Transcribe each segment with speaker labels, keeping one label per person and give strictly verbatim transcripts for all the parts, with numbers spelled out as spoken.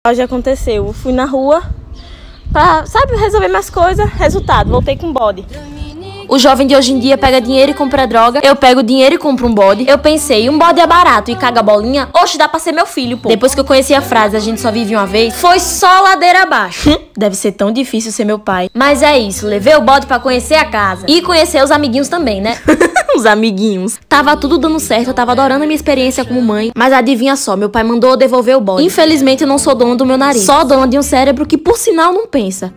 Speaker 1: Hoje aconteceu, eu fui na rua pra, sabe, resolver minhas coisas. Resultado, voltei com bode. O jovem de hoje em dia pega dinheiro e compra droga. Eu pego dinheiro e compro um bode. Eu pensei, um bode é barato e caga bolinha? Oxe, dá pra ser meu filho, pô. Depois que eu conheci a frase, a gente só vive uma vez, foi só ladeira abaixo. Deve ser tão difícil ser meu pai. Mas é isso, levei o bode pra conhecer a casa. E conhecer os amiguinhos também, né? Os amiguinhos. Tava tudo dando certo, eu tava adorando a minha experiência como mãe. Mas adivinha só, meu pai mandou eu devolver o bode. Infelizmente eu não sou dona do meu nariz. Só dona de um cérebro que por sinal não pensa.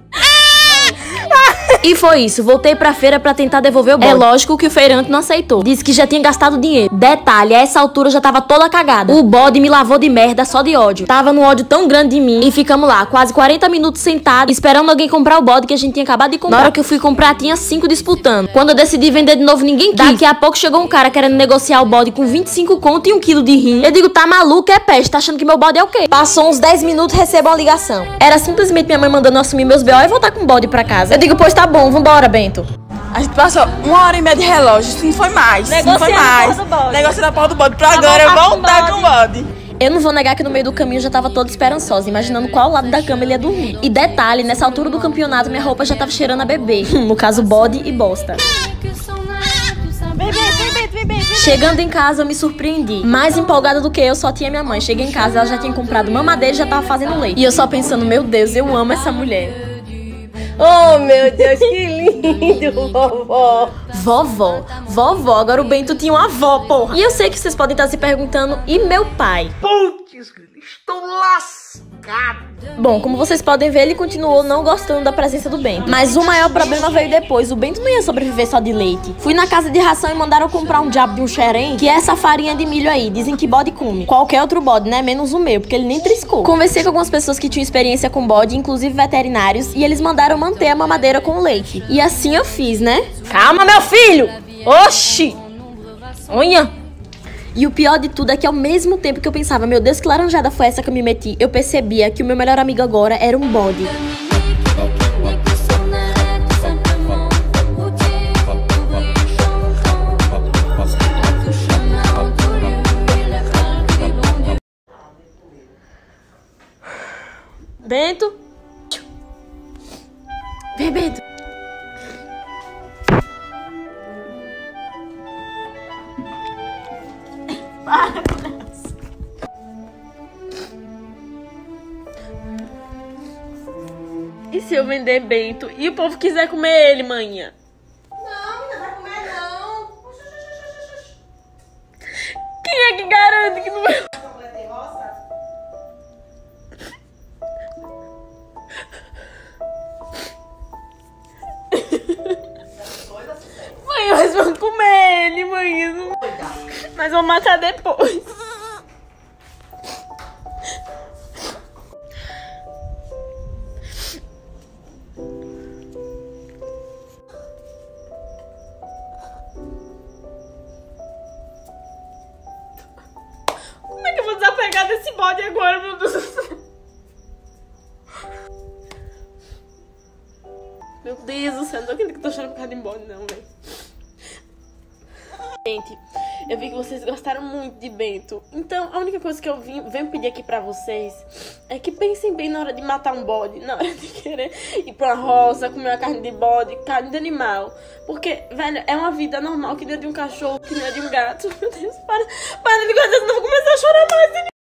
Speaker 1: E foi isso, voltei pra feira pra tentar devolver o bode. É lógico que o feirante não aceitou. Disse que já tinha gastado dinheiro. Detalhe, a essa altura eu já tava toda cagada. O bode me lavou de merda só de ódio. Tava num ódio tão grande de mim. E ficamos lá, quase quarenta minutos sentados, esperando alguém comprar o bode que a gente tinha acabado de comprar. Na hora que eu fui comprar, tinha cinco disputando. Quando eu decidi vender de novo, ninguém quis. Daqui a pouco chegou um cara querendo negociar o bode com vinte e cinco conto e um quilo de rim. Eu digo, tá maluco, é peste, tá achando que meu bode é o quê? Passou uns dez minutos, recebo uma ligação. Era simplesmente minha mãe mandando eu assumir meus B O e voltar com o bode pra casa. Eu digo, pois tá bom, vambora, Bento.
Speaker 2: A gente passou uma hora e meia de relógio, sim, foi mais, sim, foi mais. Negociando a porra do bode pra agora eu voltar com o bode.
Speaker 1: Eu não vou negar que no meio do caminho eu já tava toda esperançosa, imaginando qual lado da cama ele ia dormir. E detalhe, nessa altura do campeonato minha roupa já tava cheirando a bebê. No caso, bode e bosta. Chegando em casa eu me surpreendi. Mais empolgada do que eu só tinha minha mãe. Cheguei em casa, ela já tinha comprado mamadeira e já tava fazendo leite. E eu só pensando, meu Deus, eu amo essa mulher.
Speaker 3: Oh, meu Deus, que lindo, vovó.
Speaker 1: Vovó, vovó, agora o Bento tinha uma avó, porra. E eu sei que vocês podem estar se perguntando, e meu pai?
Speaker 4: Putz, estou lascado.
Speaker 1: Bom, como vocês podem ver, ele continuou não gostando da presença do Bento. Mas o maior problema veio depois, o Bento não ia sobreviver só de leite. Fui na casa de ração e mandaram comprar um diabo de um xerém, que é essa farinha de milho aí, dizem que bode come. Qualquer outro bode, né? Menos o meu, porque ele nem triscou. Conversei com algumas pessoas que tinham experiência com bode, inclusive veterinários, e eles mandaram manter a mamadeira com o leite. E assim eu fiz, né?
Speaker 3: Calma, meu filho. Oxi. Olha.
Speaker 1: E o pior de tudo é que ao mesmo tempo que eu pensava, meu Deus, que laranjada foi essa que eu me meti, eu percebia que o meu melhor amigo agora era um bode. Bento? Vem, Bento. Para, e se eu vender Bento e o povo quiser comer ele, manhã?
Speaker 3: Não, não vai comer, não.
Speaker 1: Quem é que garante que não vai... Mãe, mas vão comer ele, mãe. Não... Mas vão matar depois. Como é que eu vou desapegar desse bode agora, meu Deus do céu? Meu Deus do céu, não tô acreditando que eu tô chorando por causa de bode, não, velho. Gente, eu vi que vocês gostaram muito de Bento. Então, a única coisa que eu vim, venho pedir aqui pra vocês é que pensem bem na hora de matar um bode, na hora de querer ir pra uma roça, comer uma carne de bode, carne de animal. Porque, velho, é uma vida normal que nem a de um cachorro, que nem a de um gato. Meu Deus, para, para de coisa, senão eu vou começar a chorar mais.